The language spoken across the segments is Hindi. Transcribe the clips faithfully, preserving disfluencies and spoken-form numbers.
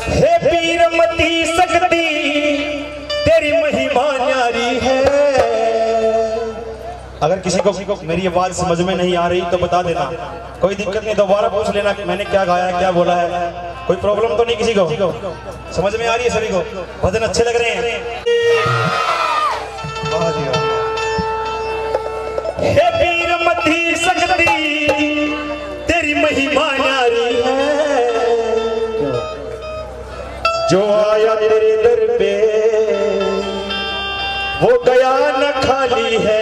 हे पीरमती सकती तेरी महिमा न्यारी है। अगर किसी को मेरी आवाज समझ में नहीं आ रही तो बता देना, कोई दिक्कत नहीं, दोबारा पूछ लेना मैंने क्या गाया क्या बोला है, कोई प्रॉब्लम तो नहीं किसी को? समझ में आ रही है सभी को? भजन अच्छे लग रहे हैं? हे पीरमती सकती तेरी महिमा न्यारी है, जो आया तेरे दर पे वो गया न खाली है।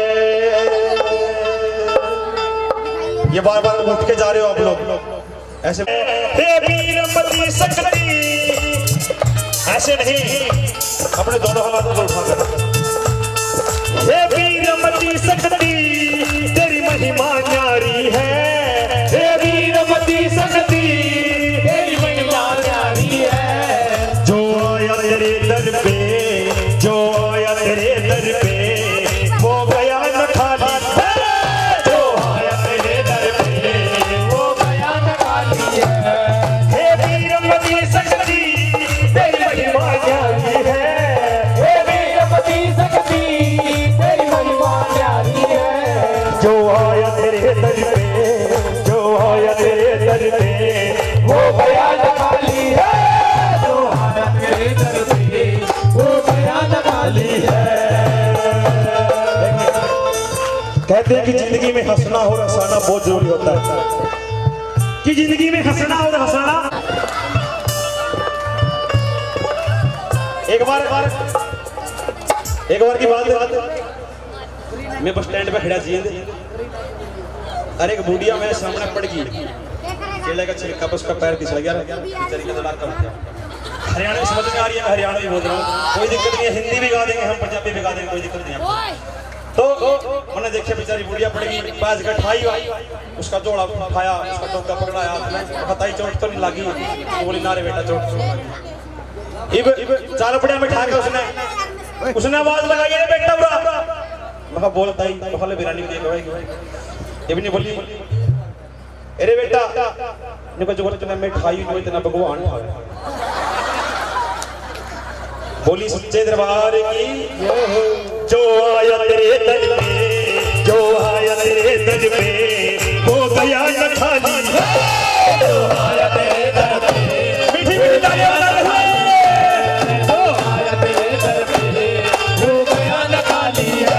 ये बार बार उठ के जा रहे हो आप लोग ऐसे। हे वीरमती सकती, ऐसे नहीं, अपने दोनों हाथों को उठाकर। हे वीरमती सकती तेरी महिमा न्यारी है, हे वीरमती सकती तेरी महिमा न्यारी है, जो आया तेरे दर पे जो आया तेरे दर पे वो गया न खाली है, जो आया तेरे दर पे वो गया न खाली है। हे वीरमती सकती तेरी महिमा न्यारी है, हे वीरमती सकती तेरी महिमा न्यारी है, जो आया तेरे दर पे जो आया तेरे दर पे वो गया न खाली है, जो आया तेरे दर पे वो गया न खाली है। कहते हैं कि जिंदगी में हंसना और हंसाना बहुत जरूरी होता है, कि जिंदगी में हंसना और हंसाना। एक बार एक बार एक बार की बात है, मैं बस स्टैंड पे खड़ा थी, अरे एक बूढ़िया मेरे सामने पड़ गई, केले का छिलका पर उसका पैर फिसल गया, हरियाणा में समझ में आ रही है, हरियाणा भी बोल रहा हूँ, कोई दिक्कत नहीं है, हिंदी भी गा देंगे हम, पंजाबी भी गा देंगे, कोई दिक्कत नहीं है। तो मैंने देखा बेचारी बुढ़िया पड़ेगी, पैस गठाई उसका जोड़ा उठाया, उसका टोका पकड़ाया, बताई चोट तो नहीं लगी, बोली ना रे बेटा चोट इब चार पड़िया में ठा के उसने उसने आवाज लगाई है बेटा बुरा, मैं बोलता ही तो फले बिरानी देख भाई ये भी नहीं बोली, अरे बेटा ने को जो तूने मैं खाई नहीं इतना भगवान बोली सच्चे दरबार की, जो आया तेरे दर पे जो आया तेरे दर पे वो गया न खाली है, जो आया तेरे दर पे मीठी मीठी तालियां बजा रहे हैं, जो आया तेरे दर पे वो गया न खाली है।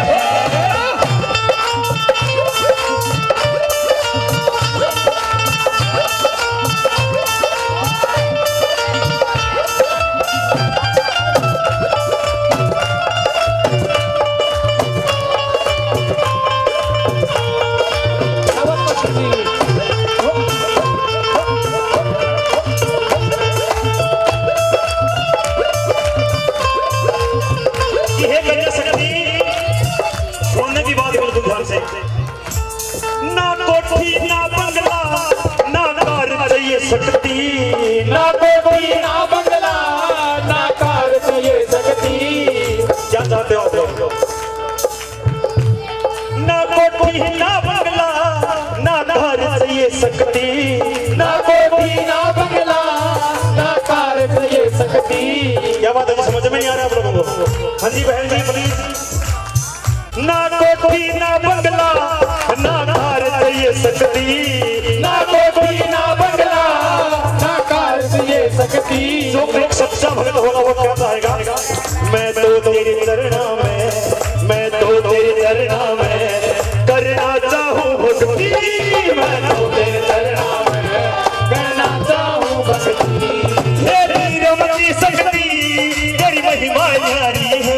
ना कोठी ना बंगला ना कार चाहिए सकती, ना कोठी ना बंगला ना कार चाहिए सकती, क्या चाहते हो आप लोग? ना कोठी ना बंगला ना कार चाहिए सकती, ना कोठी ना बंगला ना कार चाहिए सकती। क्या बात है, समझ में नहीं आ रहा आप लोगों को? हाँ जी बहन जी प्लीज। ना कोठी ना बंगला ना कार चाहिए सकती, ना कोठी ना बंगला ना कार चाहिए सकती, जो एक सच्चा भक्त होगा वो क्या चाहेगा? मैं तो तेरे चरणा में मैं तो तेरे चरणा में करना चाहूँ भक्ति, मैं तो तेरे चरणा में करना चाहूँ भक्ति। हे वीरमती सकती तेरी महिमा न्यारी है,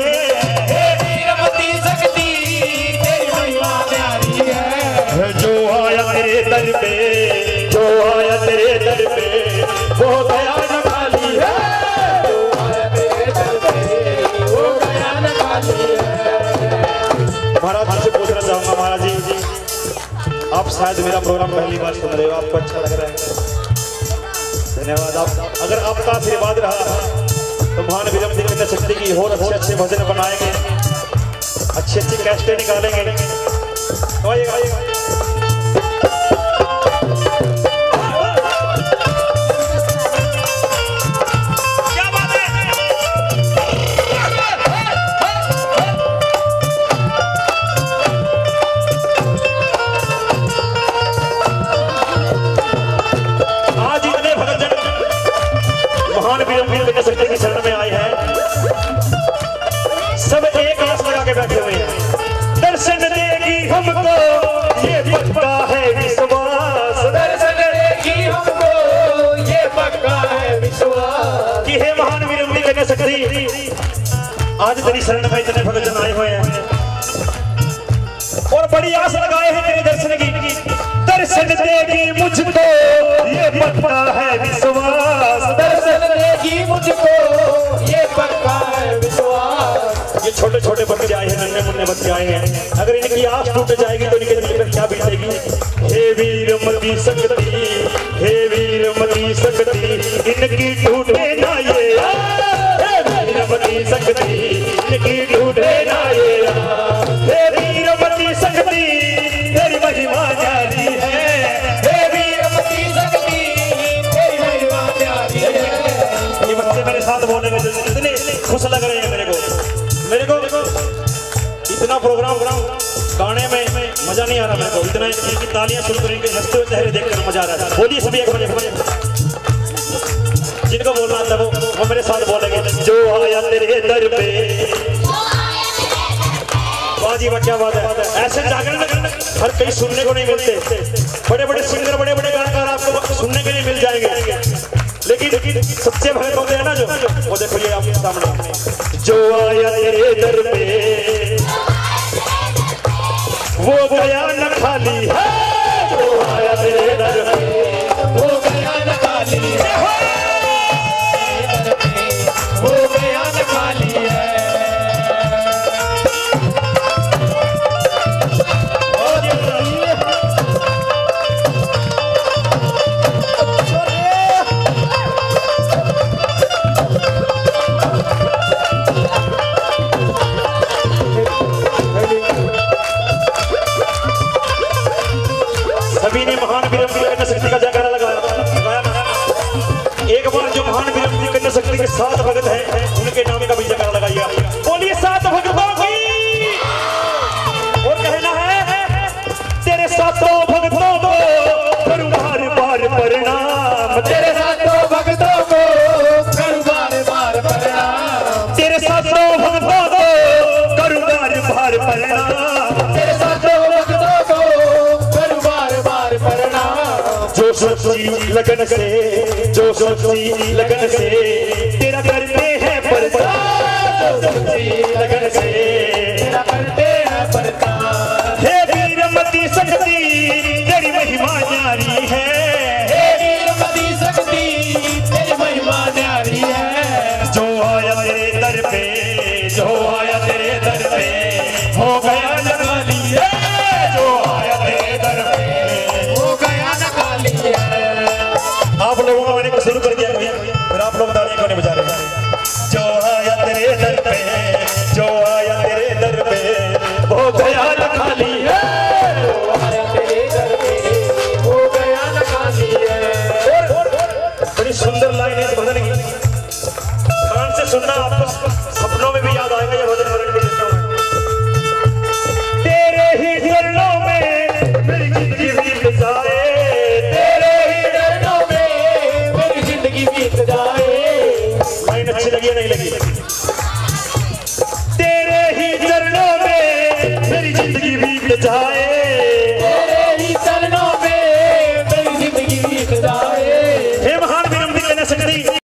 जो आया तेरे दर पे जो आया तेरे दर पे वो गया न खाली है, जो आया तेरे दर पे वो गया न खाली है। महाराज जी से पूछना चाहूंगा, महाराज जी आप शायद मेरा प्रोग्राम पहली बार सुन रहे हो, आपको अच्छा लग रहा है, धन्यवाद। आप अगर आपका आशीर्वाद रहा तो महान वीरमती शक्ति की और अच्छे अच्छे भजन बनाएंगे, अच्छी अच्छी कैसेटें निकालेंगे। तो आइए आइए विरम कन्या शक्ति की शरण में आए हैं, सब एक आस लगा के बैठे हुए हैं। दर्शन देगी हमको ये पक्का है विश्वास, दर्शन देगी हमको ये पक्का है विश्वास कि हे महान विरम कन्या शक्ति, आज तेरी शरण में इतने भक्तजन आए हुए हैं और बड़ी आस लगाए हैं तेरे दर्शन की। दर्शन देगी मुझको ये पक्का है विश्वास, दर्शन देगी मुझको ये पक्का है विश्वास। ये छोटे छोटे बच्चे आए हैं, नन्हे मुन्ने बच्चे आए हैं, अगर इनकी आस टूट जाएगी तो इनके दिल पर क्या बीतेगी। हे वीरमती शक्ति, हे वीरमती शक्ति, इनकी टूटे ना ये, हे वीरमती शक्ति, इनकी टूटे ना ये, हे वीरमती शक्ति, तेरी महिमा जारी है, हे वीरमती शक्ति तेरी महिमा प्यारी है। ये बच्चे मेरे साथ बोलने में इतने खुश लग रहे हैं मेरे को मेरे को इतना प्रोग्राम गाने में मजा नहीं आ रहा मेरे को, इतना इनकी तालियां सुन कर इनके हंसते हुए चेहरे देखकर मजा आ रहा है। बोलिए सभी एक बजे बजे जिनको बोलना था वो वो मेरे साथ बोलेंगे। जो आया तेरे दर पे, वाह जी वाह, क्या बात है। ऐसे जागरण हर कहीं सुनने को नहीं मिलते, बड़े बड़े सिंगर बड़े बड़े गायकार आपको सुनने के लिए मिल जाएंगे, लेकिन सच्चे भक्त होते हैं ना जो, वो देखो ये आपके सामने। जो आया तेरे दर पे वो गया न खाली है, जो आया तेरे दर पे वो गया न खाली है, वो गया न खाली है। सभी ने महान विरम कन्या शक्ति का जयकारा लगाया लगाया ना। एक बार जो महान विरम कन्या शक्ति के सात भगत हैं उनके नाम का भी जयकारा लगाइए। बोलिए सात भगतों की। और कहना है तेरे सातों भगतों को करूं बार बार प्रणाम, तेरे सातों भक्तों को करूं बार बार प्रणाम, तेरे सातों भगतों को करूं बार बार प्रणाम, तेरे सातों भक्तों को करूं बार बार प्रणाम। जो सच्ची लगन से, जो सच्ची लगन से तेरा करते हैं प्रचार, जो सच्ची लगन से तेरा करते हैं प्रचार। हे वीरमती शक्ति तेरी महिमा न्यारी है, हे वीरमती शक्ति तेरी महिमा न्यारी है। जो आया तेरे दर पे, जो आया तेरे दर पे हो गया न खाली है, जो आया तेरे दर पे वो गया न खाली है। आप लोगों को मैंने शुरू कर दिया कभी, फिर आप लोग तालियां क्यों नहीं बजा रहे हैं। जो आया तेरे दर पे, जो आया तेरे दर पे वो गया न खाली है, जो आया तेरे दर पे वो गया न खाली है। बड़ी सुंदर लाइन है इस भजन की, कान से सुनना आपको सपनों में भी याद आएगा ये भजन भजन के दिनों में। तेरे ही चरणों में मेरी जिंदगी बीत जाए, तेरे ही चरणों में मेरी जिंदगी बीत जाए। लाइन अच्छी लगी या नहीं लगी। तेरे ही चरणों में मेरी जिंदगी भी